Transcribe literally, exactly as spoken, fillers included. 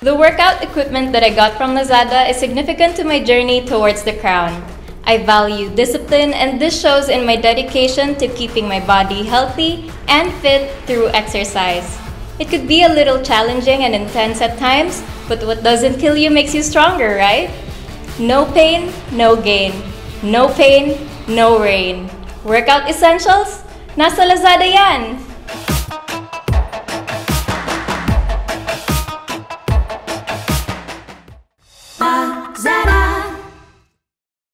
The workout equipment that I got from Lazada is significant to my journey towards the crown. I value discipline, and this shows in my dedication to keeping my body healthy and fit through exercise. It could be a little challenging and intense at times, but what doesn't kill you makes you stronger, right? No pain, no gain. No pain, no rain. Workout essentials? Nasa Lazada yan!